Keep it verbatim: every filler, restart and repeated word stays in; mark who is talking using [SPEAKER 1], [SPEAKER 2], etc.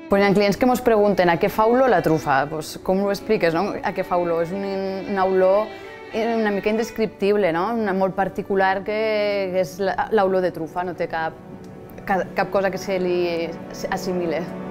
[SPEAKER 1] Pues hi ha clients que ens pregunten a què fa olor la trufa. Pues, com ho expliques, no? A què fa olor? És un, una olor una mica indescriptible, no? Una molt particular que, que és l'olor de trufa, no té cap, cap, cap cosa que se li assimile.